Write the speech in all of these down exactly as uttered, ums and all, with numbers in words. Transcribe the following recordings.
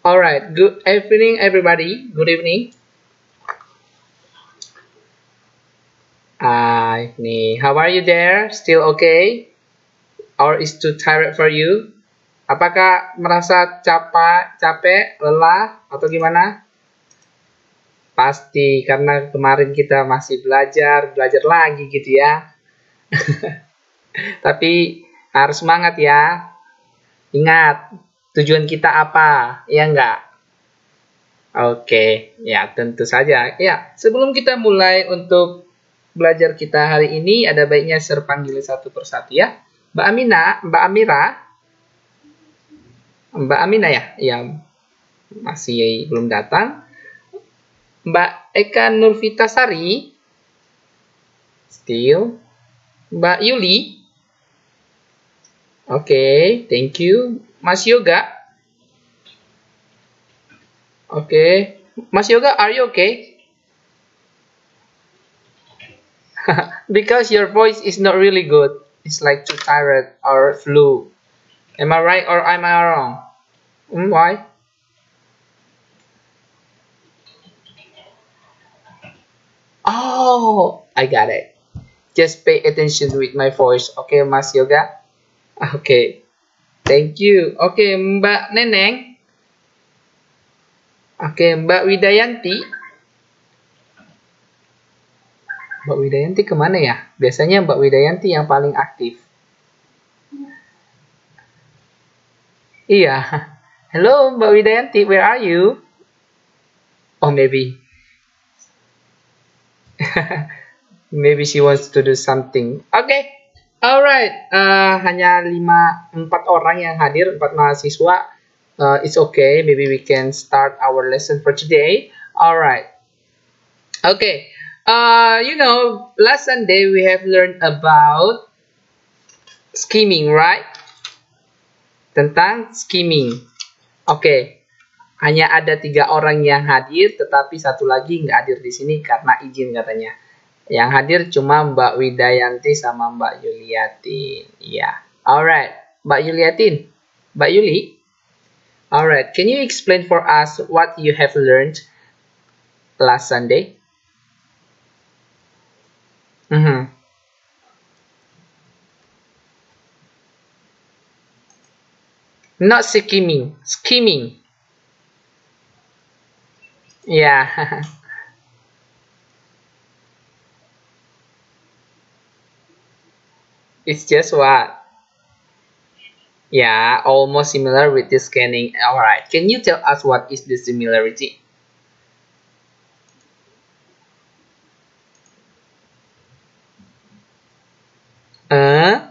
All right. Good evening, everybody. Good evening. Uh, nih, how are you there? Still okay? Or is too tired for you? Apakah merasa capek, capek, lelah, atau gimana? Pasti, karena kemarin kita masih belajar, belajar lagi gitu ya. Tapi harus semangat ya. Ingat, tujuan kita apa? Ya enggak? Oke, ya tentu saja. Ya, sebelum kita mulai untuk belajar kita hari ini, ada baiknya saya panggil satu persatu ya. Mbak Amina, Mbak Amira. Mbak Amina ya, yang masih belum datang. Mbak Eka Nurvitasari. Still. Mbak Yuli. Oke, okay, thank you. Mas Yoga. Oke. Okay. Mas Yoga, are you okay? Because your voice is not really good. It's like too tired or flu. Am I right or am I wrong? Mm, why? Oh, I got it. Just pay attention with my voice. Okay, Mas Yoga? Okay. Thank you. Okay, Mbak Neneng. Oke, Mbak Widayanti. Mbak Widayanti kemana ya? Biasanya Mbak Widayanti yang paling aktif. Iya. Hello, Mbak Widayanti. Where are you? Oh, maybe. Maybe she wants to do something. Oke. Okay. Alright. Uh, hanya lima, empat orang yang hadir, empat mahasiswa. Uh, it's okay. Maybe we can start our lesson for today. Alright. Okay. Uh, you know, last Sunday we have learned about skimming, right? Tentang skimming. Oke. Okay. Hanya ada tiga orang yang hadir, tetapi satu lagi nggak hadir di sini karena izin katanya. Yang hadir cuma Mbak Widayanti sama Mbak Yuliatin. Iya. Yeah. Alright. Mbak Yuliatin. Mbak Yuli. Alright. Can you explain for us what you have learned last Sunday? Mm-hmm. Not skimming. Skimming. Yeah. It's just what? Yeah, almost similar with the scanning. Alright, can you tell us what is the similarity? Uh?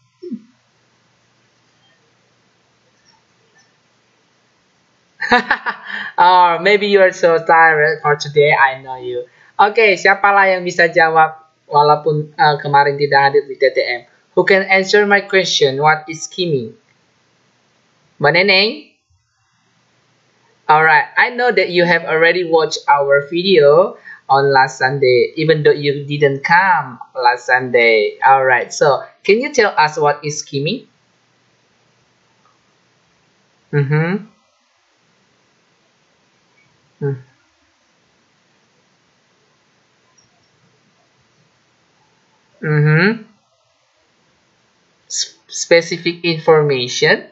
Or maybe you are so tired for today, I know you. Oke, okay, siapalah yang bisa jawab walaupun uh, kemarin tidak hadir di T T M? Who can answer my question? What is skimming? Mbak Neneng? Alright, I know that you have already watched our video on last Sunday, even though you didn't come last Sunday. Alright, so can you tell us what is skimming? Mm-hmm. Hmm. Mm-hmm. Specific information.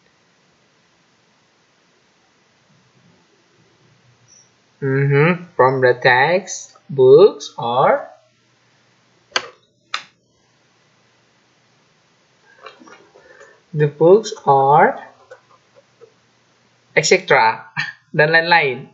Mm-hmm. From the text, books, or the books, or et cetera dan lain-lain.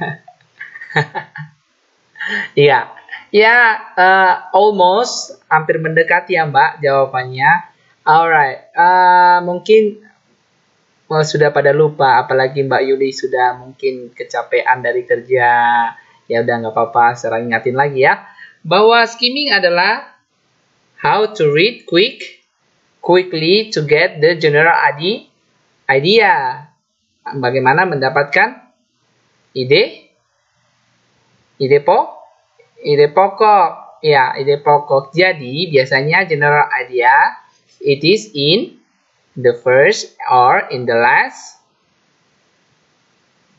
Iya, ya, uh, almost hampir mendekati ya Mbak jawabannya. Alright, uh, mungkin well, sudah pada lupa, apalagi Mbak Yuli sudah mungkin kecapean dari kerja. Ya udah nggak apa-apa, saya ingatin lagi ya. Bahwa skimming adalah how to read quick, quickly to get the general idea. Bagaimana mendapatkan ide, ide po, ide pokok. Ya, ide pokok. Jadi biasanya general idea it is in the first or in the last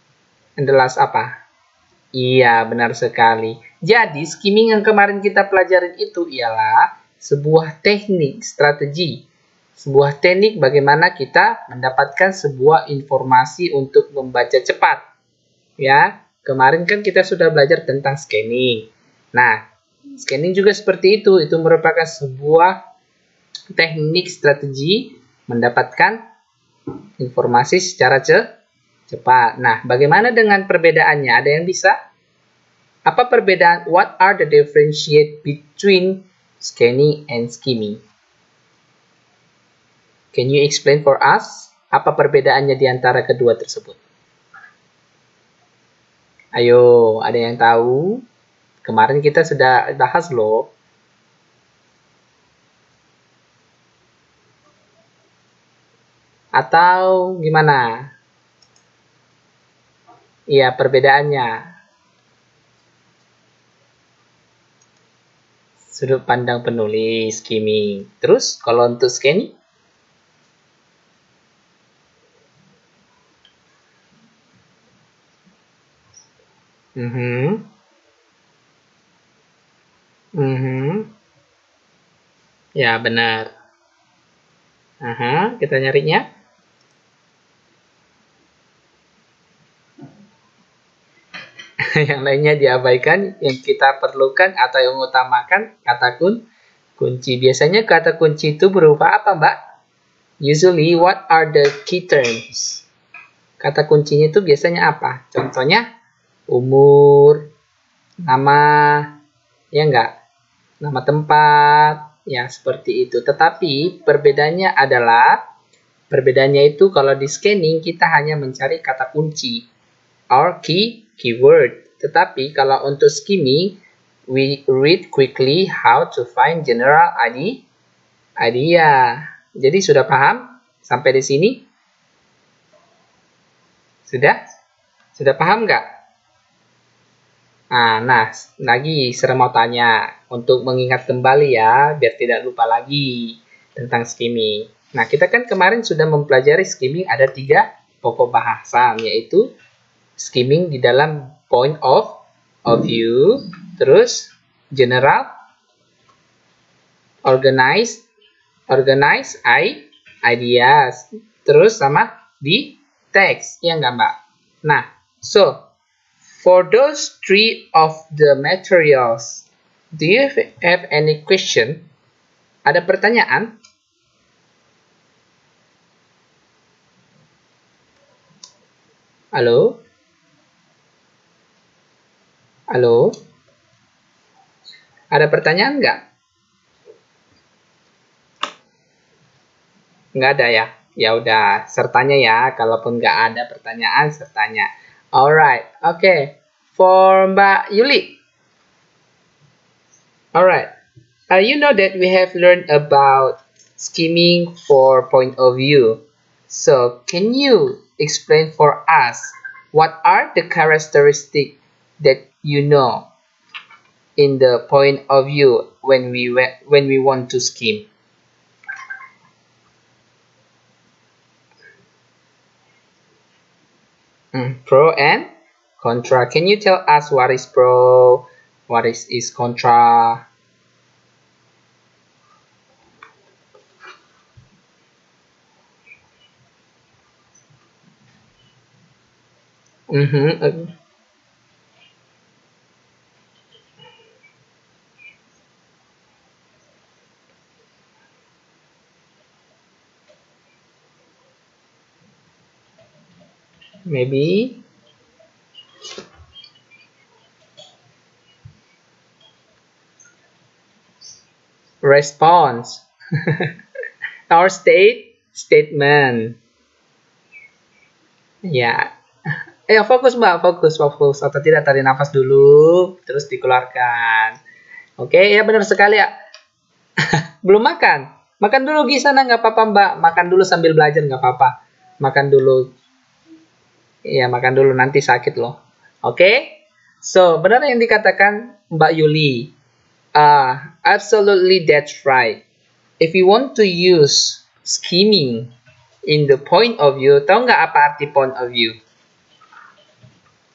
And the last apa? Iya, benar sekali. Jadi, skimming yang kemarin kita pelajarin itu ialah sebuah teknik, strategi. Sebuah teknik bagaimana kita mendapatkan sebuah informasi untuk membaca cepat. Ya, kemarin kan kita sudah belajar tentang scanning. Nah, scanning juga seperti itu. Itu merupakan sebuah teknik strategi mendapatkan informasi secara cepat. Cepat. Nah, bagaimana dengan perbedaannya? Ada yang bisa? Apa perbedaan? What are the differentiate between scanning and skimming? Can you explain for us? Apa perbedaannya di antara kedua tersebut? Ayo, ada yang tahu? Kemarin kita sudah bahas loh. Atau gimana? Iya, perbedaannya. Sudut pandang penulis, skimming. Terus, kalau untuk scanning? Mhm. Mhm. Ya, benar. Aha, kita nyarinya. Yang lainnya diabaikan, yang kita perlukan atau yang utamakan kata kun kunci. Biasanya kata kunci itu berupa apa, Mbak? Usually, what are the key terms? Kata kuncinya itu biasanya apa? Contohnya, umur, nama, ya enggak? Nama tempat, ya seperti itu. Tetapi perbedaannya adalah, perbedaannya itu kalau di scanning kita hanya mencari kata kunci, or key keyword. Tetapi kalau untuk skimming, we read quickly how to find general idea. Jadi sudah paham sampai di sini? Sudah? Sudah paham nggak? Nah, nah, lagi saya mau tanya untuk mengingat kembali ya, biar tidak lupa lagi tentang skimming. Nah, kita kan kemarin sudah mempelajari skimming ada tiga pokok bahasan, yaitu skimming di dalam point of, of view, terus general, organize, organize ideas, terus sama di teks, ya nggak Mbak? Nah, so for those three of the materials, do you have any question? Ada pertanyaan? Halo? Halo? Ada pertanyaan nggak? Nggak ada ya? Ya udah, sertanya ya. Kalaupun nggak ada pertanyaan, sertanya. Alright, oke. Okay. For Mbak Yuli. Alright. Uh, you know that we have learned about skimming for point of view. So, can you explain for us what are the characteristics that you know in the point of view when we when we want to skim? Mm, pro and contra. Can you tell us what is pro, what is is contra? Mm-hmm. Uh, maybe. Response. Our state statement. Ya. Eh, fokus Mbak, fokus, fokus. Atau tidak, tarik nafas dulu, terus dikeluarkan. Oke, ya benar sekali ya. Belum makan. Makan dulu di sana nggak apa-apa Mbak. Makan dulu sambil belajar nggak apa-apa. Makan dulu. Iya, makan dulu, nanti sakit loh. Oke? So, benar yang dikatakan Mbak Yuli. Uh, absolutely that's right. If you want to use skimming in the point of view, tahu nggak apa arti point of view?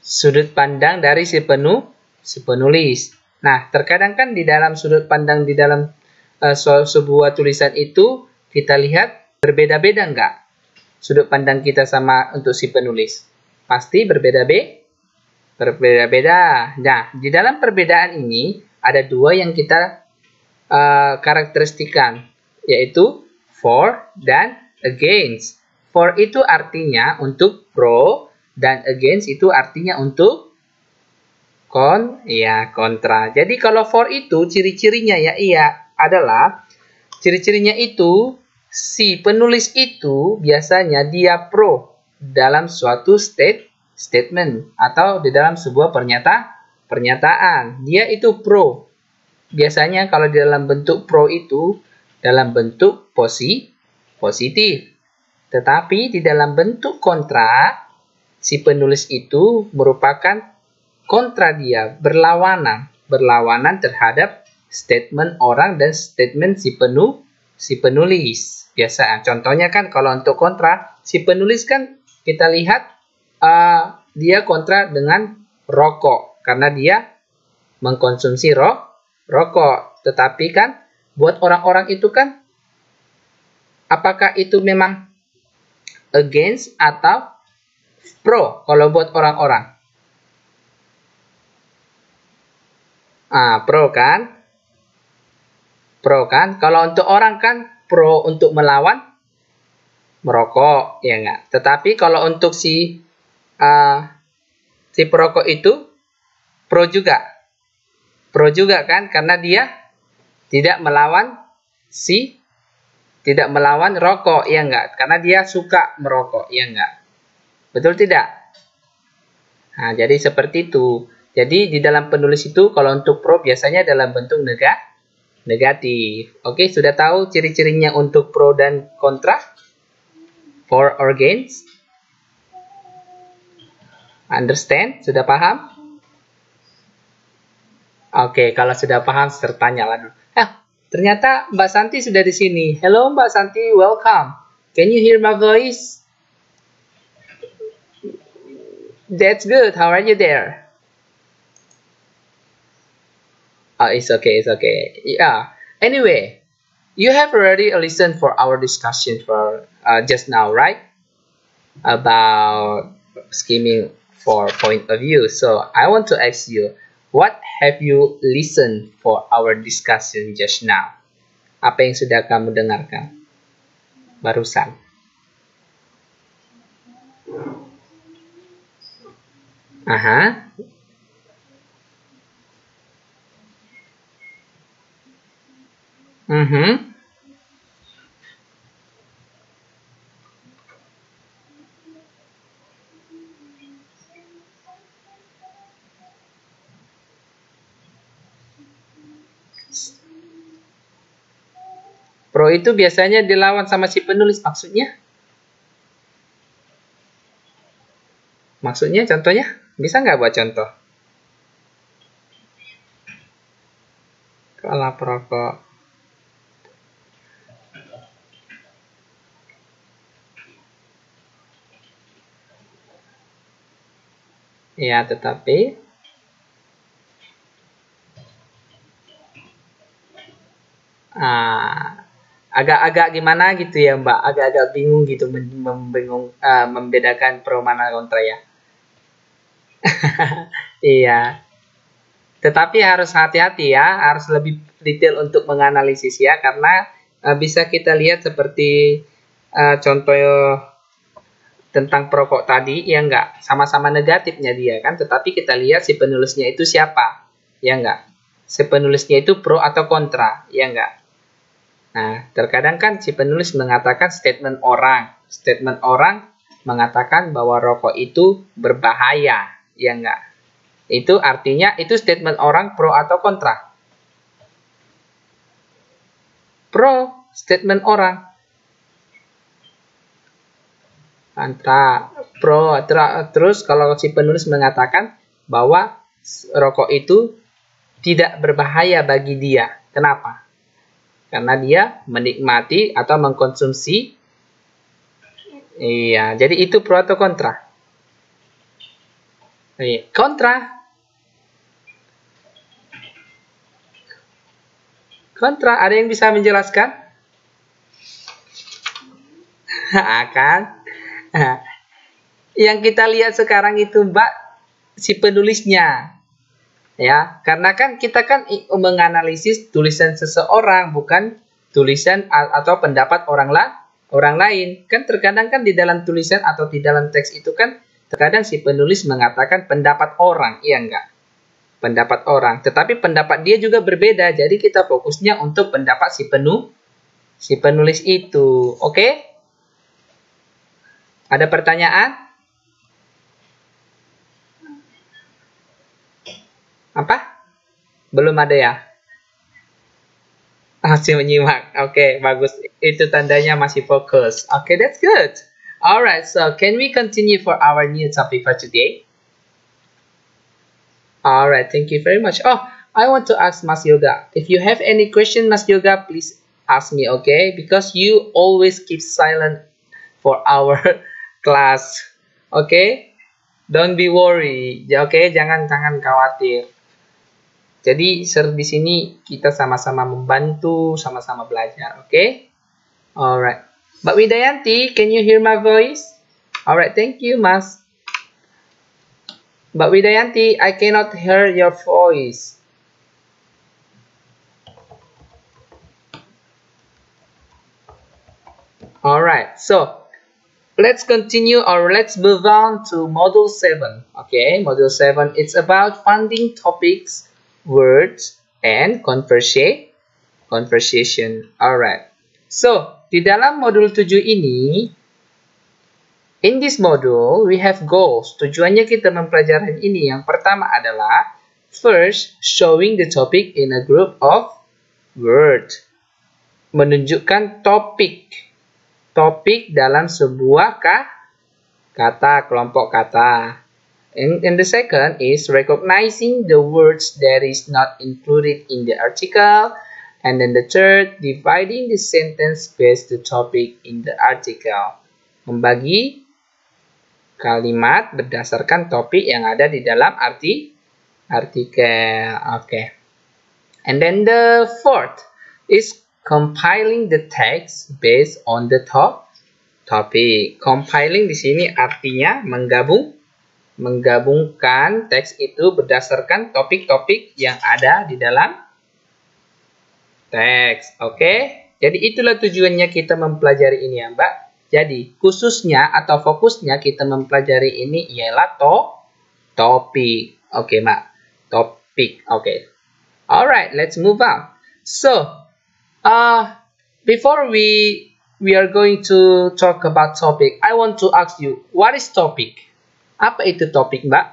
sudut pandang dari si penuh, si penulis. Nah, terkadang kan di dalam sudut pandang di dalam uh, sebuah tulisan itu kita lihat berbeda-beda nggak? Sudut pandang kita sama untuk si penulis. Pasti berbeda-beda. Berbeda-beda. Nah, di dalam perbedaan ini ada dua yang kita uh, karakteristikan, yaitu for dan against. For itu artinya untuk pro, dan against itu artinya untuk kon, ya kontra. Jadi kalau for itu ciri-cirinya ya iya adalah ciri-cirinya itu si penulis itu biasanya dia pro dalam suatu state statement atau di dalam sebuah pernyataan pernyataan. Dia itu pro. Biasanya kalau di dalam bentuk pro itu dalam bentuk posi positif. Tetapi di dalam bentuk kontra, si penulis itu merupakan kontra dia, berlawanan. Berlawanan terhadap statement orang dan statement si penuh, si penulis. Biasa, contohnya kan kalau untuk kontra, si penulis kan kita lihat uh, dia kontra dengan rokok. Karena dia mengkonsumsi ro rokok. Tetapi kan buat orang-orang itu kan, apakah itu memang against atau pro kalau buat orang-orang? Ah, pro kan? Pro kan? Kalau untuk orang kan pro untuk melawan merokok, ya enggak? Tetapi kalau untuk si uh, si perokok itu pro juga. Pro juga kan? Karena dia tidak melawan si Tidak melawan rokok, ya enggak? Karena dia suka merokok, ya enggak? Betul tidak? Nah, jadi seperti itu. Jadi di dalam penulis itu kalau untuk pro biasanya dalam bentuk nega, negatif. Oke, sudah tahu ciri-cirinya untuk pro dan kontra? For or against? Understand? Sudah paham? Oke, kalau sudah paham sertanya lah. Eh, ternyata Mbak Santi sudah di sini. Hello Mbak Santi, welcome. Can you hear my voice? That's good. How are you there? Oh, it's okay, it's okay. Yeah. Anyway, you have already listened for our discussion for uh, just now, right? About scheming for point of view. So I want to ask you, what have you listened for our discussion just now? Apa yang sudah kamu dengarkan barusan? Aha. Mhm. Pro itu biasanya dilawan sama si penulis, maksudnya? Maksudnya contohnya? Bisa nggak buat contoh? Kalau perokok. Ya, tetapi ah, agak-agak gimana gitu ya Mbak, agak-agak bingung gitu membingung uh, membedakan pro mana kontra ya. Iya, tetapi harus hati-hati ya, harus lebih detail untuk menganalisis ya, karena uh, bisa kita lihat seperti uh, contoh tentang perokok tadi, ya enggak, sama-sama negatifnya dia kan, tetapi kita lihat si penulisnya itu siapa, ya enggak, si penulisnya itu pro atau kontra, ya enggak. Nah, terkadang kan si penulis mengatakan statement orang. Statement orang mengatakan bahwa rokok itu berbahaya. Ya enggak? Itu artinya itu statement orang pro atau kontra? Pro, statement orang. Kontra, pro. Terus kalau si penulis mengatakan bahwa rokok itu tidak berbahaya bagi dia. Kenapa? Karena dia menikmati atau mengkonsumsi. Iya, jadi itu pro atau kontra? Kontra. Kontra, ada yang bisa menjelaskan? Akan. Yang kita lihat sekarang itu, Mbak, si penulisnya. Ya, karena kan kita kan menganalisis tulisan seseorang, bukan tulisan atau pendapat orang lah, orang lain. Kan terkadang kan di dalam tulisan atau di dalam teks itu kan terkadang si penulis mengatakan pendapat orang, iya enggak? Pendapat orang, tetapi pendapat dia juga berbeda. Jadi kita fokusnya untuk pendapat si penuh si penulis itu. Oke? Okay? Ada pertanyaan? Apa? Belum ada ya? Masih menyimak. Oke, okay, bagus. Itu tandanya masih fokus. Oke, okay, that's good. Alright, so can we continue for our new topic for today? Alright, thank you very much. Oh, I want to ask Mas Yoga. If you have any question, Mas Yoga, please ask me, okay? Because you always keep silent for our class. Okay? Don't be worried. Okay? Jangan jangan khawatir. Jadi di sini kita sama-sama membantu, sama-sama belajar. Okay? Alright. Mbak Widayanti, can you hear my voice? Alright, thank you, Mas. Mbak Widayanti, I cannot hear your voice. Alright, so let's continue or let's move on to Module seven. Okay, Module seven, it's about finding topics, words, and conversa conversation. Alright, so di dalam Modul tujuh ini, in this module, we have goals. Tujuannya kita mempelajari ini. Yang pertama adalah first, showing the topic in a group of words. Menunjukkan topik. Topik dalam sebuah kah? Kata, kelompok kata. And, and the second is recognizing the words that is not included in the article. And then the third, dividing the sentence based the topic in the article. Membagi kalimat berdasarkan topik yang ada di dalam arti artikel. Oke. Okay. And then the fourth is compiling the text based on the top topic. Compiling di sini artinya menggabung menggabungkan teks itu berdasarkan topik-topik yang ada di dalam teks. Oke. Okay? Jadi itulah tujuannya kita mempelajari ini ya, Mbak. Jadi, khususnya atau fokusnya kita mempelajari ini ialah to topik. Oke, okay, Mbak. Topik. Oke. Okay. Alright, let's move on. So, uh, before we we are going to talk about topic, I want to ask you, what is topic? Apa itu topik, Mbak?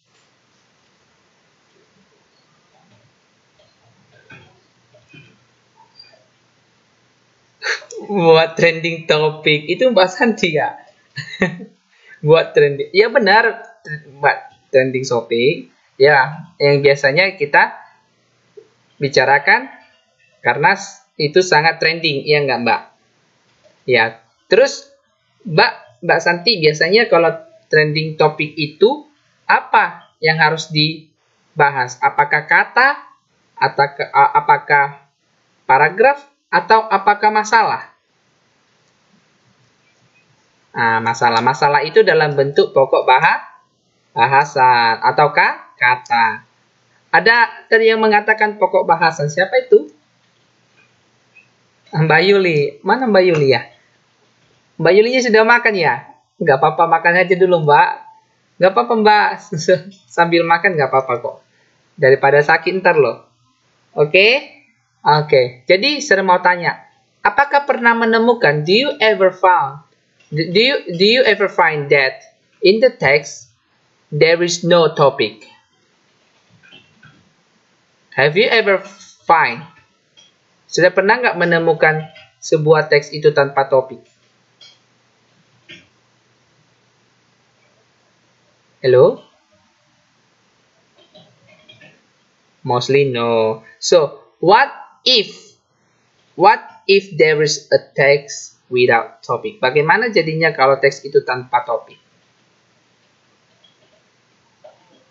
Buat trending topik itu Mbak Santi ya. Buat trending, ya benar, Mbak, trending topik ya yang biasanya kita bicarakan karena itu sangat trending, ya nggak, Mbak? Ya, terus Mbak Mbak Santi biasanya kalau trending topik itu apa yang harus dibahas? Apakah kata, atau apakah paragraf, atau apakah masalah? Nah, masalah-masalah itu dalam bentuk pokok bahas, bahasan ataukah kata. Ada tadi yang mengatakan pokok bahasan. Siapa itu? Mbak Yuli. Mana Mbak Yuli ya? Mbak Yulinya sudah makan ya? Nggak apa-apa, makan aja dulu, Mbak. Nggak apa-apa, Mbak. Sambil makan nggak apa-apa kok. Daripada sakit ntar loh. Oke? Okay? Oke. Okay. Jadi, saya mau tanya. Apakah pernah menemukan, do you ever found Do you, do you ever find that in the text there is no topic? Have you ever find? Sudah pernah nggak menemukan sebuah teks itu tanpa topik? Hello? Mostly no. So, what if? What if there is a text without topic? Bagaimana jadinya kalau teks itu tanpa topik?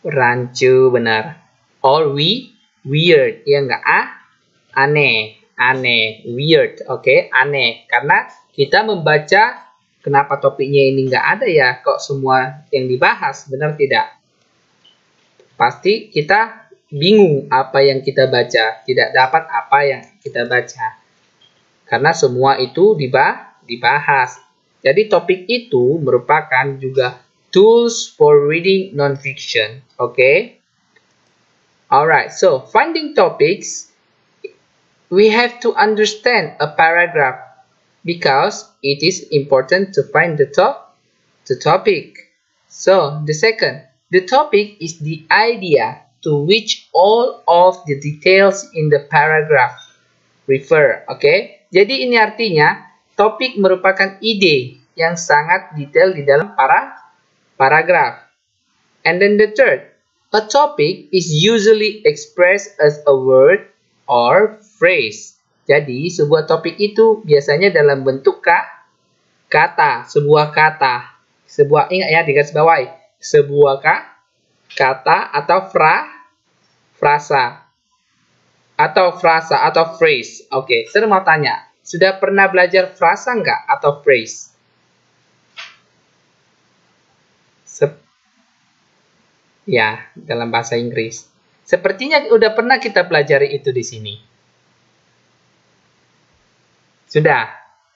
Rancu, benar. Or we, weird. Ya enggak? Ah, aneh. Aneh. Weird. Oke, okay? Aneh. Karena kita membaca, kenapa topiknya ini enggak ada ya? Kok semua yang dibahas? Benar tidak? Pasti kita bingung apa yang kita baca. Tidak dapat apa yang kita baca. Karena semua itu dibahas. Jadi topik itu merupakan juga tools for reading non-fiction. Okay? Alright, so finding topics, we have to understand a paragraph because it is important to find the top, the topic. So the second, the topic is the idea to which all of the details in the paragraph refer. Okay? Jadi ini artinya topik merupakan ide yang sangat detail di dalam para paragraf. And then the third, a topic is usually expressed as a word or phrase. Jadi sebuah topik itu biasanya dalam bentuk ka, kata, sebuah kata. Sebuah, ingat ya, digarisbawahi. Sebuah ka, kata atau fra, frasa. Atau frasa atau phrase. Oke, okay, saya mau tanya, sudah pernah belajar frasa nggak atau phrase? Sep ya, dalam bahasa Inggris. Sepertinya udah pernah kita pelajari itu di sini. Sudah.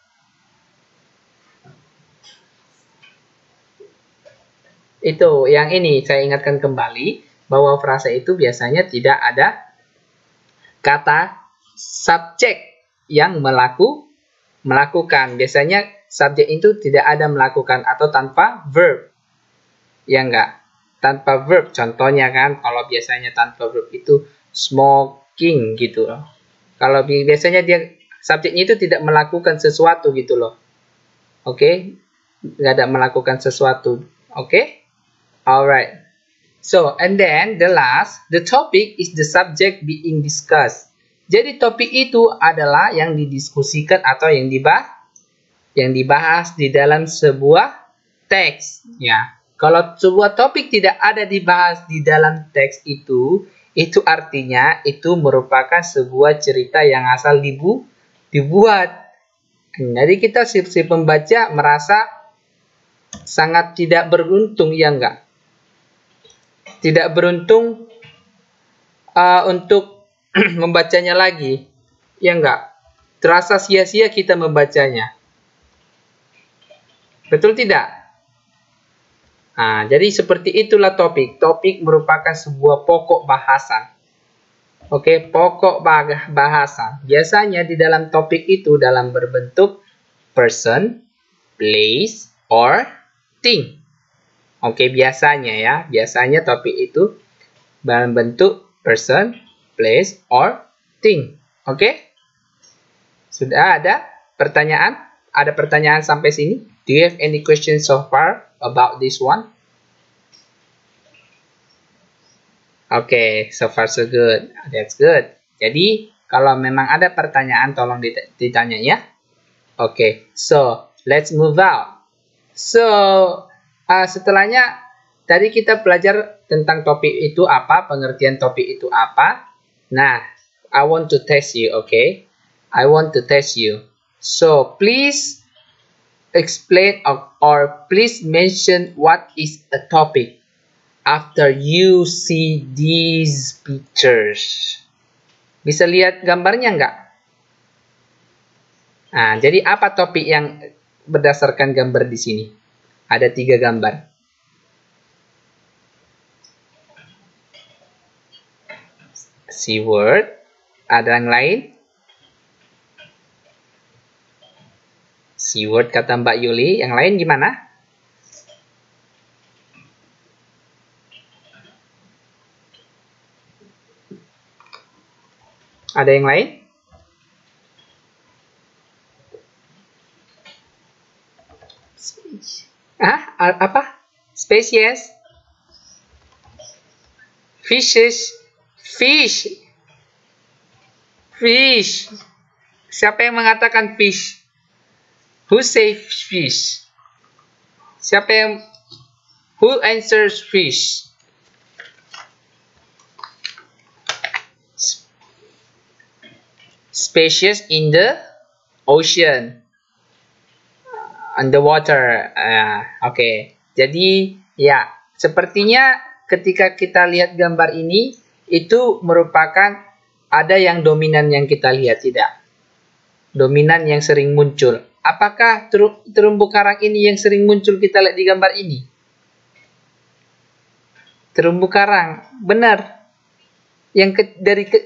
Itu, yang ini saya ingatkan kembali bahwa frasa itu biasanya tidak ada kata subjek yang melaku, melakukan. Biasanya subjek itu tidak ada melakukan atau tanpa verb. Ya enggak? Tanpa verb. Contohnya kan, kalau biasanya tanpa verb itu smoking gitu loh. Kalau biasanya dia subjeknya itu tidak melakukan sesuatu gitu loh. Oke? Okay? Nggak ada melakukan sesuatu. Oke? Okay? Alright. So, and then the last, the topic is the subject being discussed. Jadi topik itu adalah yang didiskusikan atau yang dibahas, yang dibahas di dalam sebuah teks. Ya, kalau sebuah topik tidak ada dibahas di dalam teks itu, itu artinya itu merupakan sebuah cerita yang asal dibu, dibuat. Jadi kita si, si pembaca merasa sangat tidak beruntung, ya enggak? Tidak beruntung uh, untuk membacanya lagi, ya enggak? Terasa sia-sia kita membacanya. Betul tidak? Nah, jadi seperti itulah topik. Topik merupakan sebuah pokok bahasan. Oke, pokok bahasan. Biasanya di dalam topik itu dalam berbentuk person, place, or thing. Oke, biasanya ya. Biasanya topik itu dalam bentuk person, place, or thing. Oke? Sudah ada pertanyaan? Ada pertanyaan sampai sini? Do you have any questions so far about this one? Oke, okay, so far so good. That's good. Jadi, kalau memang ada pertanyaan, tolong ditanya ya. Oke, okay, so let's move out. So, uh, setelahnya, tadi kita belajar tentang topik itu apa, pengertian topik itu apa. Nah, I want to test you, okay? I want to test you. So, please explain or, or please mention what is a topic after you see these pictures. Bisa lihat gambarnya nggak? Nah, jadi apa topik yang berdasarkan gambar di sini? Ada tiga gambar. Keyword. Ada yang lain? Keyword kata Mbak Yuli. Yang lain gimana? Ada yang lain? Ah, apa? Species? Fishes? Fish? Fish? Siapa yang mengatakan fish? Who say fish? Siapa yang? Who answers fish? species in the ocean, underwater. Uh, Oke, okay. Jadi ya, sepertinya ketika kita lihat gambar ini, itu merupakan ada yang dominan yang kita lihat, tidak? Dominan yang sering muncul. Apakah terumbu karang ini yang sering muncul kita lihat di gambar ini? Terumbu karang, benar. Yang ke, dari ke,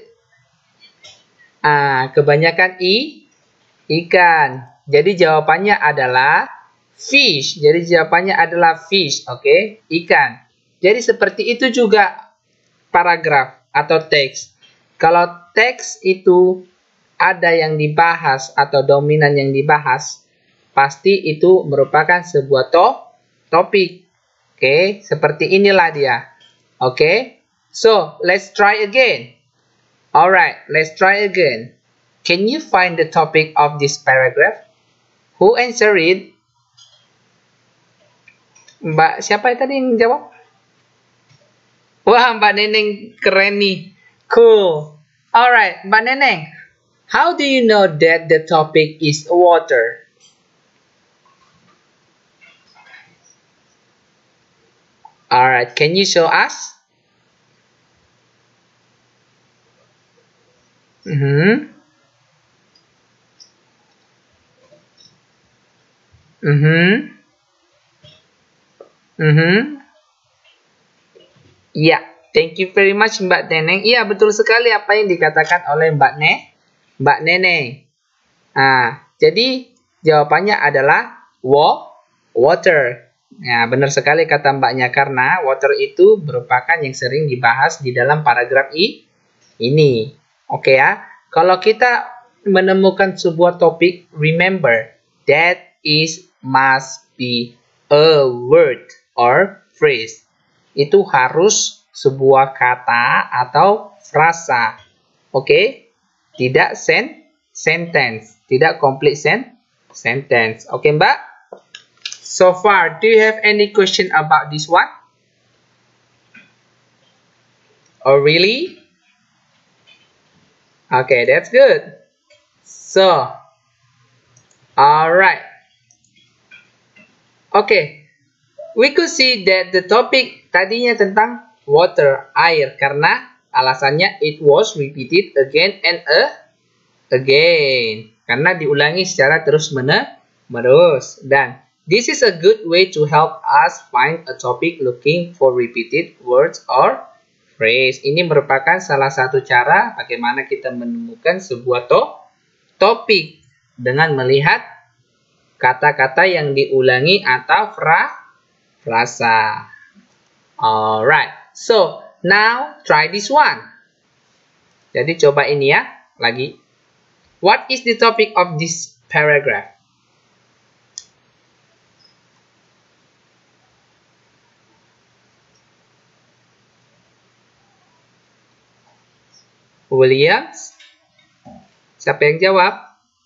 ah, kebanyakan i, ikan. Jadi jawabannya adalah fish. Jadi jawabannya adalah fish, oke? Okay? Ikan. Jadi seperti itu juga paragraf atau teks. Kalau teks itu ada yang dibahas atau dominan yang dibahas, pasti itu merupakan sebuah to topik. Oke, okay? Seperti inilah dia. Oke, okay? So let's try again. Alright, let's try again. Can you find the topic of this paragraph? Who answer it? Mbak, siapa tadi yang jawab? Wah, Mbak Neneng keren nih. Cool. Alright, Mbak Neneng. How do you know that the topic is water? Alright, can you show us? Mm-hmm. Mm-hmm. Mm-hmm. Ya, thank you very much Mbak Neneng. Iya, betul sekali apa yang dikatakan oleh Mbak Ne, Mbak Neneng. Nah, jadi jawabannya adalah wa, water. Ya, benar sekali kata Mbaknya karena water itu merupakan yang sering dibahas di dalam paragraf i, ini. Oke ya. Kalau kita menemukan sebuah topik, remember that is must be a word or phrase. Itu harus sebuah kata atau frasa. Oke? Tidak sen sentence, tidak complete sen sentence. Oke, Mbak? So far, do you have any question about this one? Oh, really? Okay, that's good. So, alright. Okay, we could see that the topic tadinya tentang water, air, karena alasannya it was repeated again and a, again. Karena diulangi secara terus-menerus. Dan this is a good way to help us find a topic looking for repeated words or phrase. Ini merupakan salah satu cara bagaimana kita menemukan sebuah to topik dengan melihat kata-kata yang diulangi atau fra frasa. Alright, so now try this one. Jadi coba ini ya, lagi. What is the topic of this paragraph? Williams? Siapa yang jawab?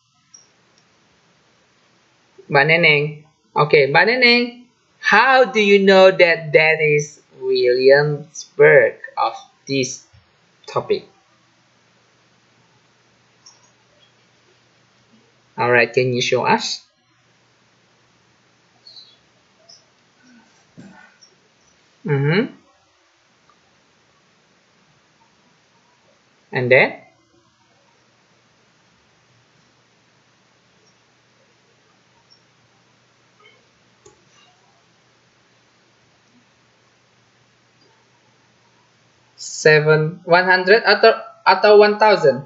Mbak Neneng. Oke, okay, Mbak Neneng. How do you know that that is Williamsburg of this topic? Alright, can you show us? Mm-hmm. And then? Seven, one hundred atau atau one thousand?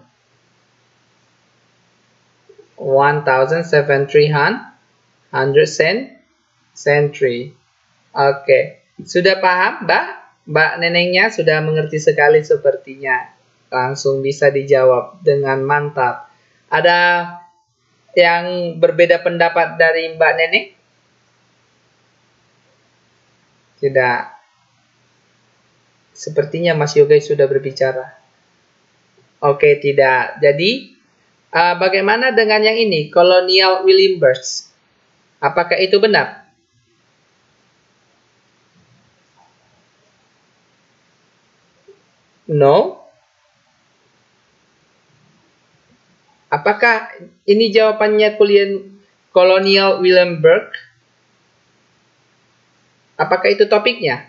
One thousand seven three hundred cent century. Oke, okay. Sudah paham, Mbak? Mbak Nenengnya sudah mengerti sekali sepertinya. Langsung bisa dijawab dengan mantap. Ada yang berbeda pendapat dari Mbak Neneng? Tidak. Sepertinya Mas Yoga sudah berbicara. Oke, okay, tidak. Jadi, uh, bagaimana dengan yang ini? Colonial Williamsburg. Apakah itu benar? No. Apakah ini jawabannya Kolonial William Burke? Apakah itu topiknya?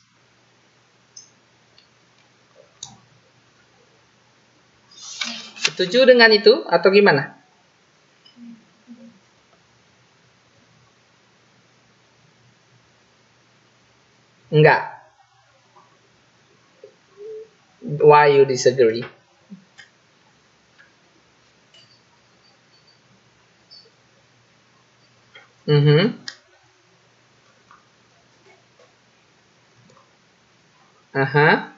Setuju dengan itu atau gimana? Enggak. Why you disagree? Mm-hmm. Aha.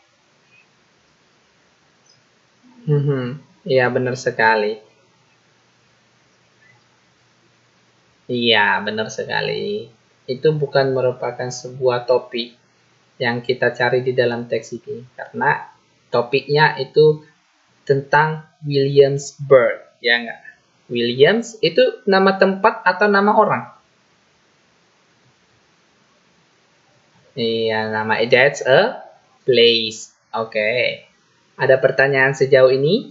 Mm-hmm. Iya, benar sekali. Iya, benar sekali. Itu bukan merupakan sebuah topik yang kita cari di dalam teks ini. Karena topiknya itu tentang Williamsburg, ya enggak? Williams itu nama tempat atau nama orang? Iya, nama that's a place. Oke. Okay. Ada pertanyaan sejauh ini?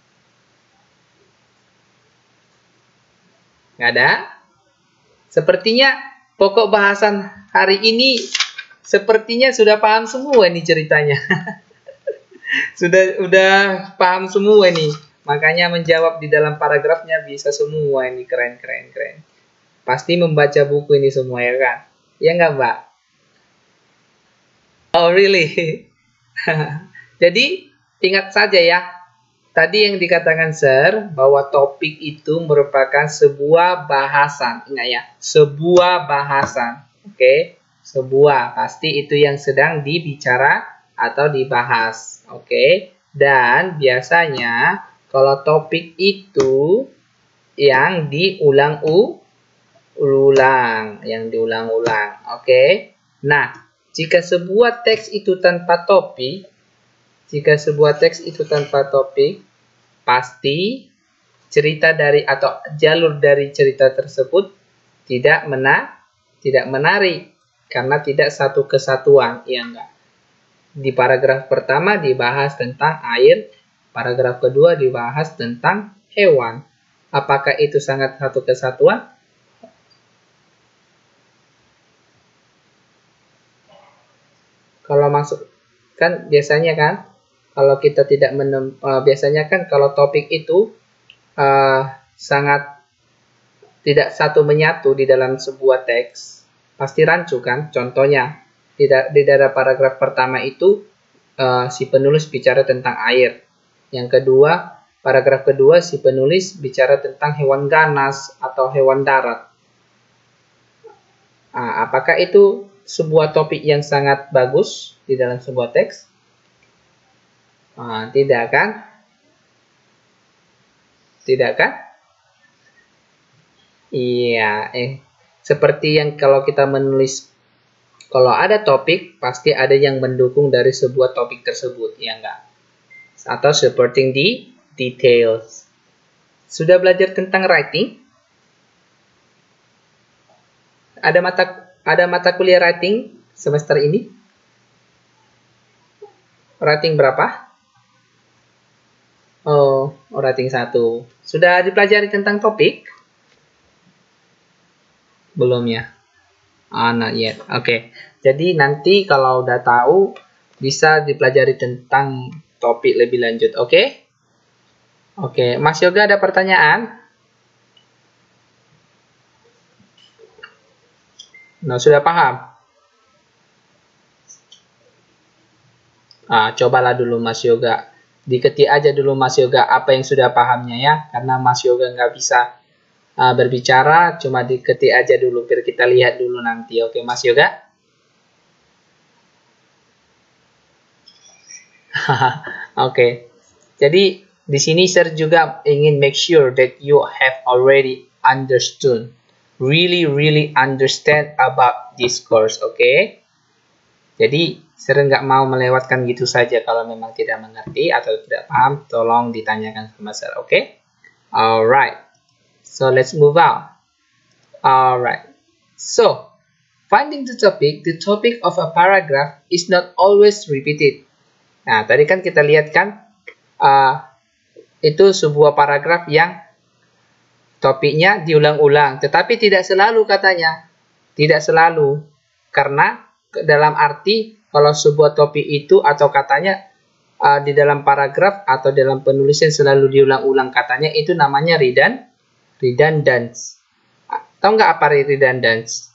Nggak ada? Sepertinya pokok bahasan hari ini sepertinya sudah paham semua nih ceritanya. sudah udah paham semua nih. Makanya menjawab di dalam paragrafnya bisa semua ini, keren keren keren. Pasti membaca buku ini semua ya kan? Ya nggak, Mbak? Oh really? Jadi ingat saja ya, tadi yang dikatakan Sir bahwa topik itu merupakan sebuah bahasan. Ingat ya, sebuah bahasan. Oke, okay? Sebuah pasti itu yang sedang dibicara atau dibahas. Oke, okay? Dan biasanya kalau topik itu yang diulang-ulang, yang diulang-ulang. Oke, okay? Nah. Jika sebuah teks itu tanpa topik, jika sebuah teks itu tanpa topik, pasti cerita dari atau jalur dari cerita tersebut tidak mena, tidak menarik karena tidak satu kesatuan, ya enggak. Di paragraf pertama dibahas tentang air, paragraf kedua dibahas tentang hewan. Apakah itu sangat satu kesatuan? Kalau masuk kan biasanya kan kalau kita tidak menem, uh, biasanya kan kalau topik itu uh, sangat tidak satu menyatu di dalam sebuah teks pasti rancu kan. Contohnya di, di dalam paragraf pertama itu uh, si penulis bicara tentang air, yang kedua paragraf kedua si penulis bicara tentang hewan ganas atau hewan darat. Uh, apakah itu sebuah topik yang sangat bagus di dalam sebuah teks? Nah, tidak kan? Tidak kan? Iya, eh seperti yang kalau kita menulis, kalau ada topik pasti ada yang mendukung dari sebuah topik tersebut, ya enggak? Atau supporting the details. Sudah belajar tentang writing? Ada mata Ada mata kuliah writing semester ini? Writing berapa? Oh, writing satu. Sudah dipelajari tentang topik? Belum ya? Ah, not yet. Oke. Okay. Jadi nanti kalau udah tahu bisa dipelajari tentang topik lebih lanjut. Oke? Okay? Oke. Okay. Mas Yoga ada pertanyaan? Nah, sudah paham? Ah, cobalah dulu Mas Yoga. Diketik aja dulu Mas Yoga apa yang sudah pahamnya ya. Karena Mas Yoga nggak bisa uh, berbicara, cuma diketik aja dulu biar kita lihat dulu nanti. Oke Mas Yoga? Oke. Jadi di sini Sir juga ingin make sure that you have already understood. Really, really understand about this course, oke? Okay? Jadi, sering nggak mau melewatkan gitu saja kalau memang tidak mengerti atau tidak paham, tolong ditanyakan sama Sir, oke? Okay? Alright, so let's move on. Alright, so finding the topic, the topic of a paragraph is not always repeated. Nah, tadi kan kita lihat kan, uh, itu sebuah paragraf yang topiknya diulang-ulang, tetapi tidak selalu katanya. Tidak selalu. Karena dalam arti kalau sebuah topik itu atau katanya uh, di dalam paragraf atau dalam penulisan selalu diulang-ulang katanya, itu namanya redund, redundance. Tahu nggak apa redundance?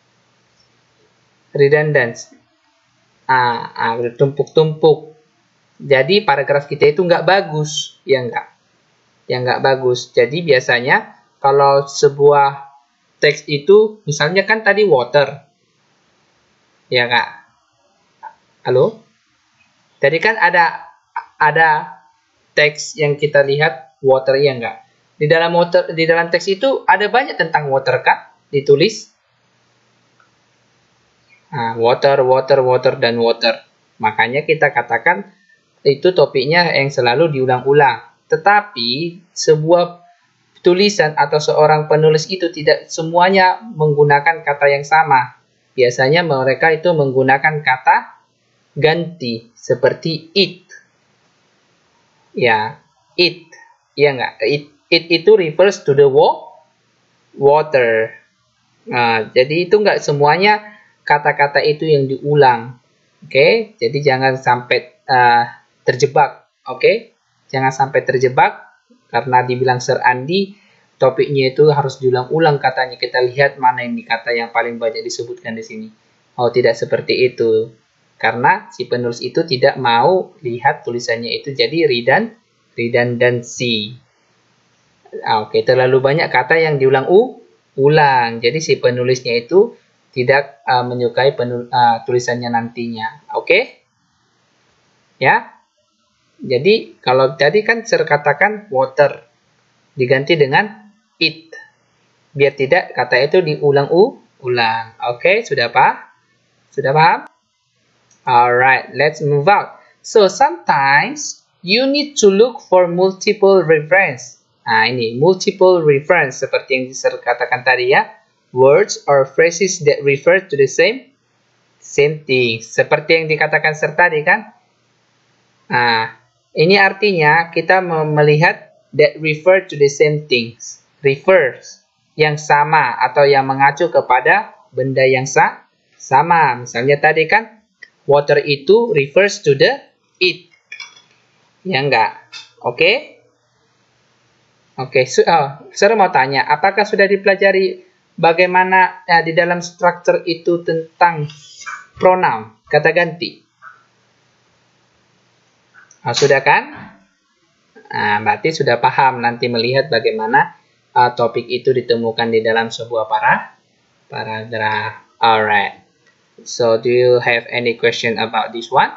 Redundance. Ah, ah, bertumpuk-tumpuk. Jadi paragraf kita itu nggak bagus, ya nggak? Yang nggak bagus. Jadi biasanya kalau sebuah teks itu, misalnya kan tadi water, ya nggak? Halo? Tadi kan ada ada teks yang kita lihat water, ya nggak? Di dalam water, di dalam teks itu ada banyak tentang water kan? Ditulis. Nah, water, water, water, dan water. Makanya kita katakan itu topiknya yang selalu diulang-ulang. Tetapi sebuah tulisan atau seorang penulis itu tidak semuanya menggunakan kata yang sama. Biasanya mereka itu menggunakan kata ganti seperti it. Ya, it. Ya enggak? It, it itu refers to the water. Nah, jadi itu enggak semuanya kata-kata itu yang diulang. Oke, okay? Jadi jangan sampai uh, terjebak. Oke, okay? Jangan sampai terjebak karena dibilang Sir Andi topiknya itu harus diulang-ulang katanya. Kita lihat mana ini kata yang paling banyak disebutkan di sini. Oh, tidak seperti itu. Karena si penulis itu tidak mau lihat tulisannya itu jadi redund, redundancy. Ah, Oke, okay. Terlalu banyak kata yang diulang-ulang. Jadi si penulisnya itu tidak uh, menyukai penul uh, tulisannya nantinya. Oke? Okay? Ya. Jadi kalau tadi kan Sir katakan water diganti dengan it. Biar tidak kata itu diulang-ulang. Oke, okay? Sudah apa? Sudah paham? Alright, let's move out. So sometimes you need to look for multiple reference. Nah, ini multiple reference seperti yang Sir katakan tadi ya. Words or phrases that refer to the same same thing. Seperti yang dikatakan Sir tadi kan. Nah, ini artinya kita melihat that refer to the same things. Refers yang sama atau yang mengacu kepada benda yang sa sama. Misalnya tadi kan water itu refers to the it. Ya enggak? Oke? Okay? Oke, okay. So, oh, Sir mau tanya, apakah sudah dipelajari bagaimana ya, di dalam struktur itu tentang pronoun, kata ganti? Oh, sudah kan? Nah, berarti sudah paham nanti melihat bagaimana uh, topik itu ditemukan di dalam sebuah para paragraf. Alright. So, do you have any question about this one?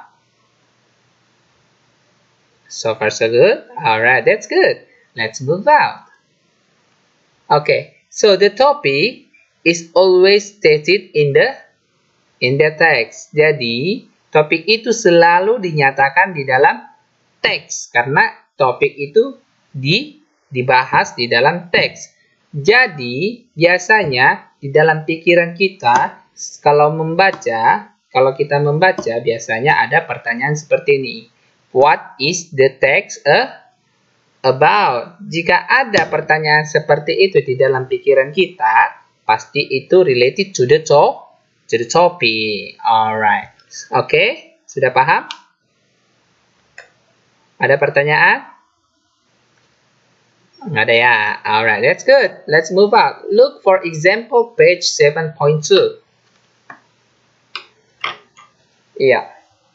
So far so good? Alright, that's good. Let's move out. Okay, so the topic is always stated in the in the text. Jadi, topik itu selalu dinyatakan di dalam teks karena topik itu di dibahas di dalam teks. Jadi, biasanya di dalam pikiran kita kalau membaca, kalau kita membaca biasanya ada pertanyaan seperti ini. What is the text a about? Jika ada pertanyaan seperti itu di dalam pikiran kita, pasti itu related to the to to the topic. Alright. Oke, okay? Sudah paham? Ada pertanyaan? Nggak ada ya. Alright, that's good. Let's move on. Look for example page seven point two. Iya.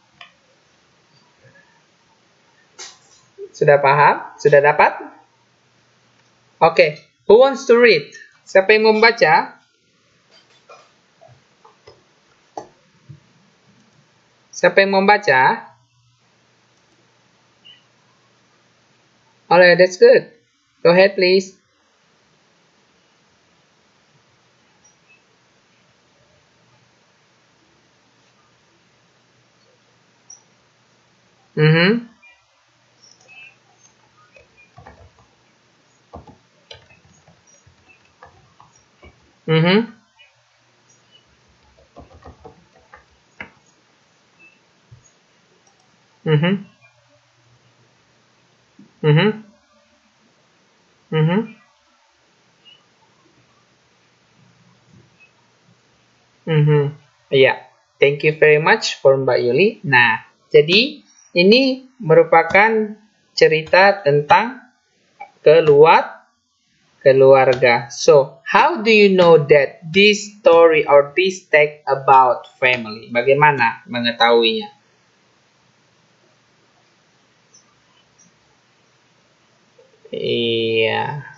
Sudah paham? Sudah dapat? Oke. Okay. Who wants to read? Siapa yang mau membaca? Siapa yang mau membaca? Alright, that's good. Go ahead, please. Mm-hmm. Mm-hmm. Mm-hmm. Mm-hmm. Mm-hmm. Iya, thank you very much for Mbak Yuli. Nah, jadi ini merupakan cerita tentang keluar keluarga. So, how do you know that this story or this text about family? Bagaimana mengetahuinya? Iya.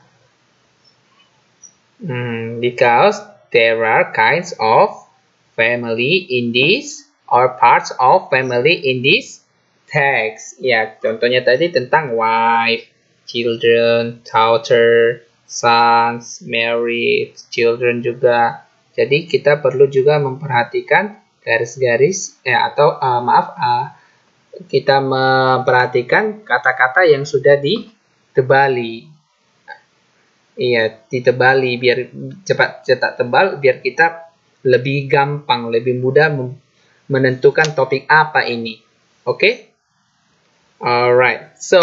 Hmm, because there are kinds of family in this or parts of family in this text. Ya, contohnya tadi tentang wife, children, daughter, sons, married, children juga. Jadi kita perlu juga memperhatikan garis-garis ya atau uh, maaf uh, kita memperhatikan kata-kata yang sudah ditebali. Iya, ditebali biar cepat cetak tebal biar kita lebih gampang, lebih mudah menentukan topik apa ini. Oke? Okay? Alright. So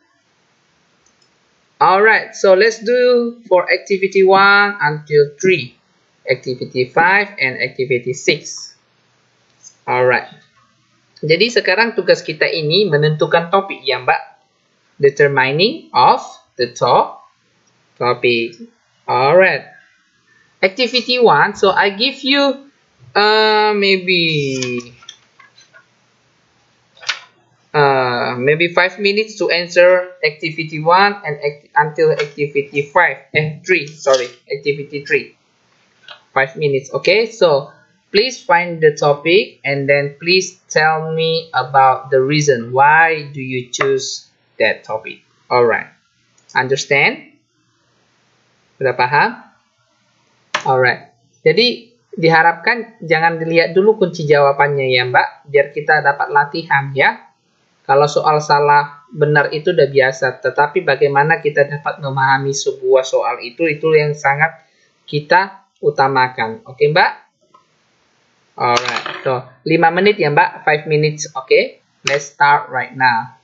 Alright, so let's do for activity one until three. Activity five and activity six. Alright. Jadi sekarang tugas kita ini menentukan topik ya, Mbak. Determining of the top topic. Alright. Activity one. So I give you uh maybe uh maybe five minutes to answer activity one and act until activity five and three. Sorry, activity three. Five minutes. Okay. So please find the topic and then please tell me about the reason why do you choose that topic. Alright. Understand? Sudah paham? Alright. Jadi diharapkan jangan dilihat dulu kunci jawabannya ya Mbak, biar kita dapat latihan ya. Kalau soal salah benar itu udah biasa, tetapi bagaimana kita dapat memahami sebuah soal itu, itu yang sangat kita utamakan. Oke Mbak? Alright. So, lima menit ya Mbak, five minutes. Oke. Let's start right now.